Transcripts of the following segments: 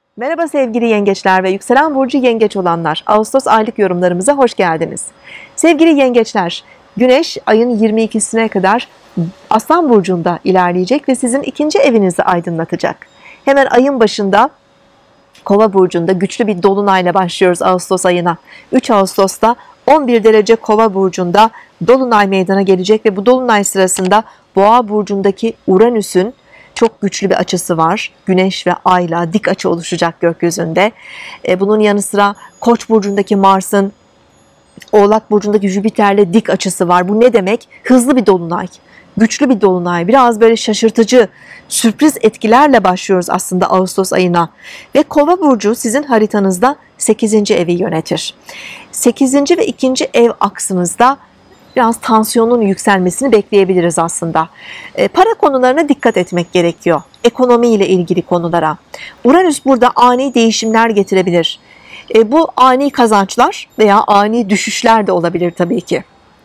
Merhaba sevgili yengeçler ve yükselen burcu yengeç olanlar. Ağustos aylık yorumlarımıza hoş geldiniz. Sevgili yengeçler, Güneş ayın 22'sine kadar Aslan burcunda ilerleyecek ve sizin ikinci evinizi aydınlatacak. Hemen ayın başında Kova burcunda güçlü bir dolunayla başlıyoruz Ağustos ayına. 3 Ağustos'ta 11 derece Kova burcunda dolunay meydana gelecek ve bu dolunay sırasında Boğa burcundaki Uranüs'ün çok güçlü bir açısı var. Güneş ve Ay'la dik açı oluşacak gökyüzünde. Bunun yanı sıra Koç burcundaki Mars'ın Oğlak burcundaki Jüpiter'le dik açısı var. Bu ne demek? Hızlı bir dolunay, güçlü bir dolunay, biraz böyle şaşırtıcı, sürpriz etkilerle başlıyoruz aslında Ağustos ayına. Ve Kova burcu sizin haritanızda 8. evi yönetir. 8. ve 2. ev aksınızda biraz tansiyonun yükselmesini bekleyebiliriz aslında. Para konularına dikkat etmek gerekiyor. Ekonomi ile ilgili konulara. Uranüs burada ani değişimler getirebilir. Bu ani kazançlar veya ani düşüşler de olabilir tabii ki.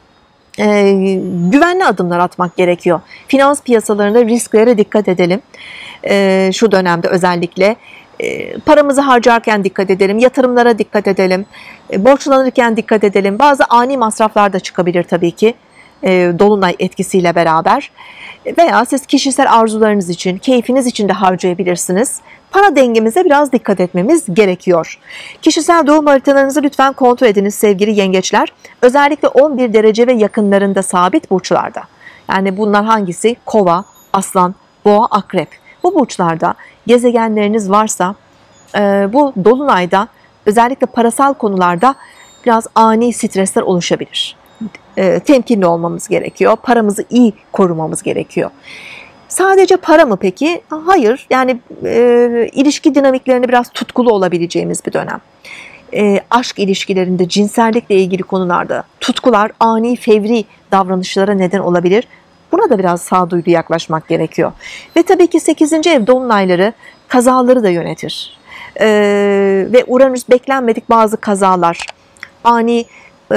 Güvenli adımlar atmak gerekiyor. Finans piyasalarında risklere dikkat edelim. Şu dönemde özellikle paramızı harcarken dikkat edelim, yatırımlara dikkat edelim, borçlanırken dikkat edelim. Bazı ani masraflar da çıkabilir tabii ki dolunay etkisiyle beraber. Veya siz kişisel arzularınız için, keyfiniz için de harcayabilirsiniz. Para dengemize biraz dikkat etmemiz gerekiyor. Kişisel doğum haritalarınızı lütfen kontrol ediniz sevgili yengeçler. Özellikle 11 derece ve yakınlarında sabit burçlarda. Yani bunlar hangisi? Kova, Aslan, Boğa, Akrep. Bu burçlarda gezegenleriniz varsa bu dolunayda özellikle parasal konularda biraz ani stresler oluşabilir. Temkinli olmamız gerekiyor. Paramızı iyi korumamız gerekiyor. Sadece para mı peki? Hayır. Yani ilişki dinamiklerini biraz tutkulu olabileceğimiz bir dönem. Aşk ilişkilerinde, cinsellikle ilgili konularda tutkular ani, fevri davranışlara neden olabilir. Buna da biraz sağduyulu yaklaşmak gerekiyor. Ve tabii ki 8. ev dolunayları kazaları da yönetir. Ve Uranüs beklenmedik bazı kazalar, ani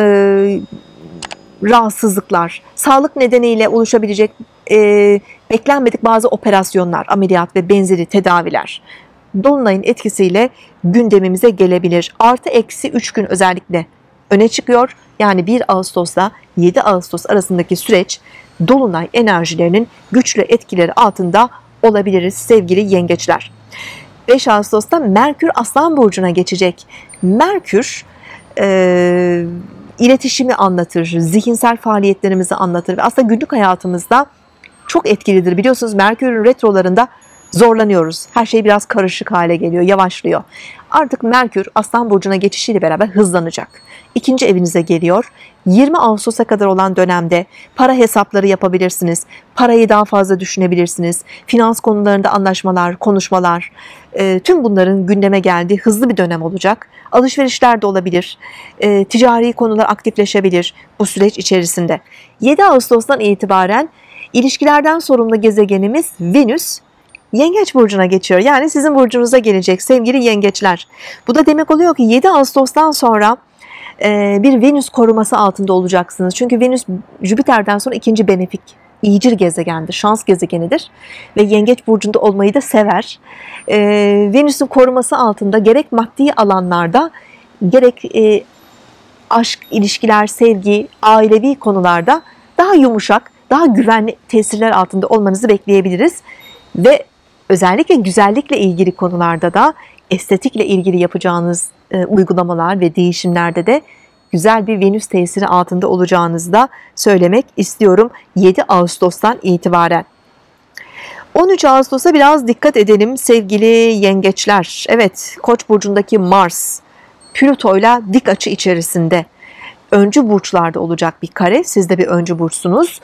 rahatsızlıklar, sağlık nedeniyle oluşabilecek beklenmedik bazı operasyonlar, ameliyat ve benzeri tedaviler dolunayın etkisiyle gündemimize gelebilir. Artı eksi 3 gün özellikle öne çıkıyor. Yani 1 Ağustos'la 7 Ağustos arasındaki süreç dolunay enerjilerinin güçlü etkileri altında olabiliriz sevgili yengeçler. 5 Ağustos'ta Merkür Aslan burcuna geçecek. Merkür iletişimi anlatır, zihinsel faaliyetlerimizi anlatır ve aslında günlük hayatımızda çok etkilidir. Biliyorsunuz Merkür'ün retrolarında zorlanıyoruz. Her şey biraz karışık hale geliyor, yavaşlıyor. Artık Merkür Aslan burcuna geçişiyle beraber hızlanacak. İkinci evinize geliyor. 20 Ağustos'a kadar olan dönemde para hesapları yapabilirsiniz. Parayı daha fazla düşünebilirsiniz. Finans konularında anlaşmalar, konuşmalar, tüm bunların gündeme geldiği hızlı bir dönem olacak. Alışverişler de olabilir. Ticari konular aktifleşebilir bu süreç içerisinde. 7 Ağustos'tan itibaren ilişkilerden sorumlu gezegenimiz Venüs Yengeç burcuna geçiyor. Yani sizin burcunuza gelecek sevgili yengeçler. Bu da demek oluyor ki 7 Ağustos'tan sonra bir Venüs koruması altında olacaksınız. Çünkü Venüs Jüpiter'den sonra ikinci benefik, iyicil gezegendir, şans gezegenidir ve Yengeç burcunda olmayı da sever. Venüs'ün koruması altında gerek maddi alanlarda gerek aşk, ilişkiler, sevgi, ailevi konularda daha yumuşak, daha güvenli tesirler altında olmanızı bekleyebiliriz. Ve özellikle güzellikle ilgili konularda da estetikle ilgili yapacağınız uygulamalar ve değişimlerde de güzel bir Venüs tesiri altında olacağınızı da söylemek istiyorum 7 Ağustos'tan itibaren. 13 Ağustos'a biraz dikkat edelim sevgili yengeçler. Evet, Koç burcundaki Mars Plüto'yla dik açı içerisinde öncü burçlarda olacak bir kare. Siz de bir öncü burçsunuz.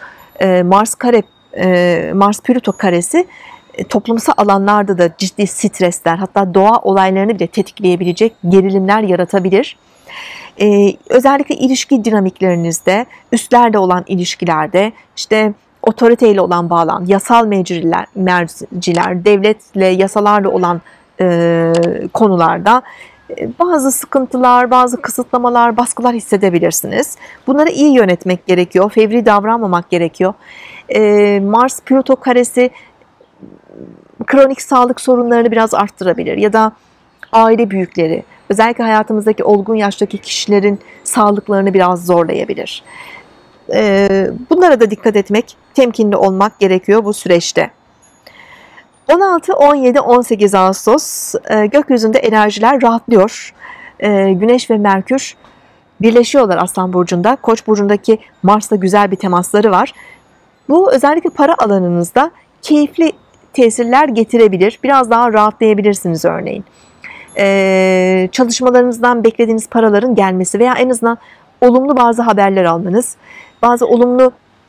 Mars Plüto karesi toplumsal alanlarda da ciddi stresler, hatta doğa olaylarını bile tetikleyebilecek gerilimler yaratabilir. Özellikle ilişki dinamiklerinizde, üstlerle olan ilişkilerde, işte otoriteyle olan bağlam, yasal merciler, devletle, yasalarla olan konularda bazı sıkıntılar, bazı kısıtlamalar, baskılar hissedebilirsiniz. Bunları iyi yönetmek gerekiyor, fevri davranmamak gerekiyor. Mars Plüto karesi kronik sağlık sorunlarını biraz arttırabilir ya da aile büyükleri, özellikle hayatımızdaki olgun yaştaki kişilerin sağlıklarını biraz zorlayabilir. Bunlara da dikkat etmek, temkinli olmak gerekiyor bu süreçte. 16, 17, 18 Ağustos gökyüzünde enerjiler rahatlıyor. Güneş ve Merkür birleşiyorlar Aslan Burcu'nda. Koç Burcu'ndaki Mars'la güzel bir temasları var. Bu özellikle para alanınızda keyifli tesirler getirebilir. Biraz daha rahatlayabilirsiniz örneğin. Çalışmalarınızdan beklediğiniz paraların gelmesi veya en azından olumlu bazı haberler almanız, bazı olumlu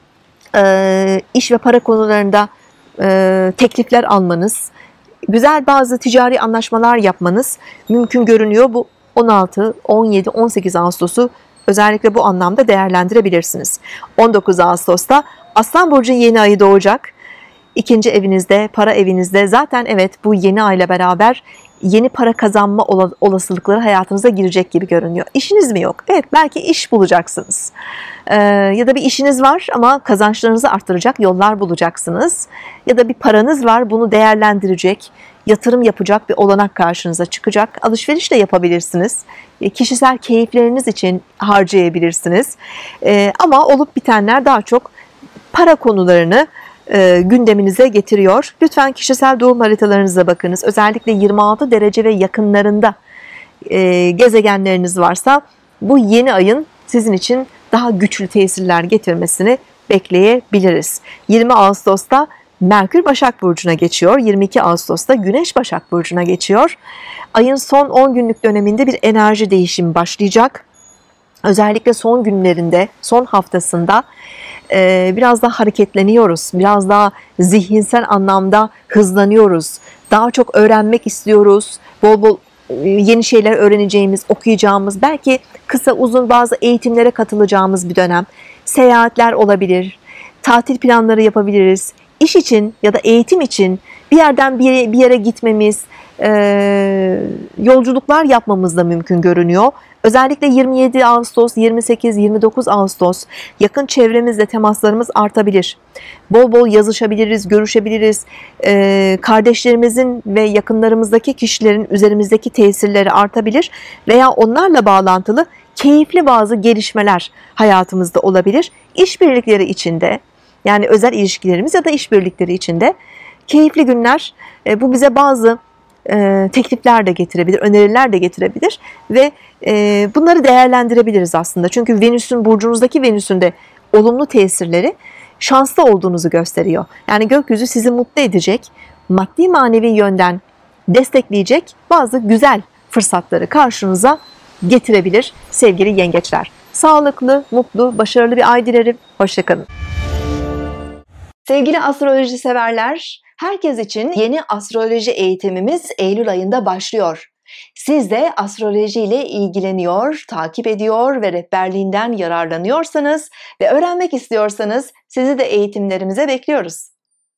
iş ve para konularında teklifler almanız, güzel bazı ticari anlaşmalar yapmanız mümkün görünüyor. Bu 16, 17, 18 Ağustos'u özellikle bu anlamda değerlendirebilirsiniz. 19 Ağustos'ta Aslan Burcu yeni ayı doğacak. İkinci evinizde, para evinizde zaten evet bu yeni ayla beraber yeni para kazanma olasılıkları hayatınıza girecek gibi görünüyor. İşiniz mi yok? Evet, belki iş bulacaksınız. Ya da bir işiniz var ama kazançlarınızı arttıracak yollar bulacaksınız. Ya da bir paranız var, bunu değerlendirecek, yatırım yapacak bir olanak karşınıza çıkacak. Alışveriş de yapabilirsiniz. Kişisel keyifleriniz için harcayabilirsiniz. Ama olup bitenler daha çok para konularını gündeminize getiriyor. Lütfen kişisel doğum haritalarınıza bakınız. Özellikle 26 derece ve yakınlarında gezegenleriniz varsa bu yeni ayın sizin için daha güçlü tesirler getirmesini bekleyebiliriz. 20 Ağustos'ta Merkür Başak Burcu'na geçiyor. 22 Ağustos'ta Güneş Başak Burcu'na geçiyor. Ayın son 10 günlük döneminde bir enerji değişimi başlayacak. Özellikle son günlerinde, son haftasında biraz daha hareketleniyoruz. Biraz daha zihinsel anlamda hızlanıyoruz. Daha çok öğrenmek istiyoruz. Bol bol yeni şeyler öğreneceğimiz, okuyacağımız, belki kısa uzun bazı eğitimlere katılacağımız bir dönem. Seyahatler olabilir, tatil planları yapabiliriz. İş için ya da eğitim için bir yerden bir yere gitmemiz, yolculuklar yapmamız da mümkün görünüyor. Özellikle 27 Ağustos, 28, 29 Ağustos yakın çevremizle temaslarımız artabilir. Bol bol yazışabiliriz, görüşebiliriz. Kardeşlerimizin ve yakınlarımızdaki kişilerin üzerimizdeki tesirleri artabilir veya onlarla bağlantılı keyifli bazı gelişmeler hayatımızda olabilir. İşbirlikleri içinde, yani özel ilişkilerimiz ya da işbirlikleri içinde keyifli günler. Bu bize bazı teklifler de getirebilir, öneriler de getirebilir ve bunları değerlendirebiliriz aslında. Çünkü Venüs'ün, burcunuzdaki Venüs'ün de olumlu tesirleri şanslı olduğunuzu gösteriyor. Yani gökyüzü sizi mutlu edecek, maddi manevi yönden destekleyecek bazı güzel fırsatları karşınıza getirebilir sevgili yengeçler. Sağlıklı, mutlu, başarılı bir ay dilerim. Hoşça kalın. Sevgili astroloji severler, herkes için yeni astroloji eğitimimiz Eylül ayında başlıyor. Siz de astroloji ile ilgileniyor, takip ediyor ve rehberliğinden yararlanıyorsanız ve öğrenmek istiyorsanız sizi de eğitimlerimize bekliyoruz.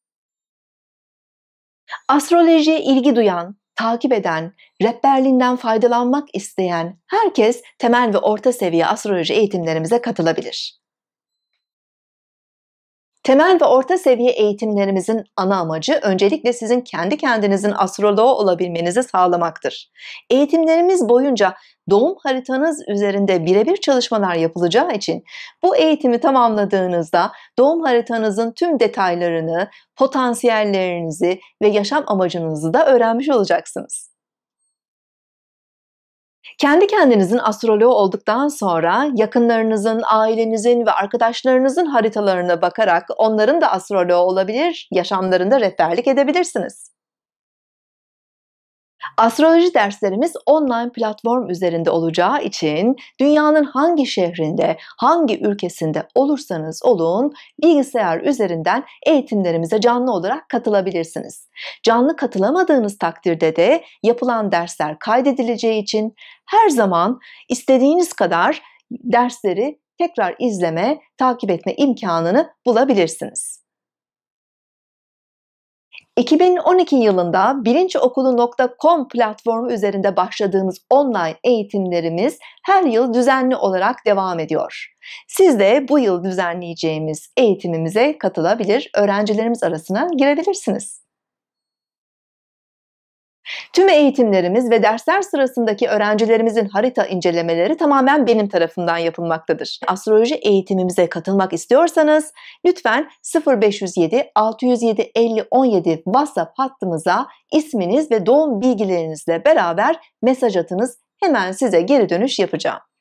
Astrolojiye ilgi duyan, takip eden, rehberliğinden faydalanmak isteyen herkes temel ve orta seviye astroloji eğitimlerimize katılabilir. Temel ve orta seviye eğitimlerimizin ana amacı öncelikle sizin kendi kendinizin astroloğu olabilmenizi sağlamaktır. Eğitimlerimiz boyunca doğum haritanız üzerinde birebir çalışmalar yapılacağı için bu eğitimi tamamladığınızda doğum haritanızın tüm detaylarını, potansiyellerinizi ve yaşam amacınızı da öğrenmiş olacaksınız. Kendi kendinizin astroloğu olduktan sonra yakınlarınızın, ailenizin ve arkadaşlarınızın haritalarına bakarak onların da astroloğu olabilir, yaşamlarında rehberlik edebilirsiniz. Astroloji derslerimiz online platform üzerinde olacağı için dünyanın hangi şehrinde, hangi ülkesinde olursanız olun bilgisayar üzerinden eğitimlerimize canlı olarak katılabilirsiniz. Canlı katılamadığınız takdirde de yapılan dersler kaydedileceği için her zaman istediğiniz kadar dersleri tekrar izleme, takip etme imkanını bulabilirsiniz. 2012 yılında bilinçokulu.com platformu üzerinde başladığımız online eğitimlerimiz her yıl düzenli olarak devam ediyor. Siz de bu yıl düzenleyeceğimiz eğitimimize katılabilir, öğrencilerimiz arasına girebilirsiniz. Tüm eğitimlerimiz ve dersler sırasındaki öğrencilerimizin harita incelemeleri tamamen benim tarafından yapılmaktadır. Astroloji eğitimimize katılmak istiyorsanız lütfen 0507 607 50 17 WhatsApp hattımıza isminiz ve doğum bilgilerinizle beraber mesaj atınız. Hemen size geri dönüş yapacağım.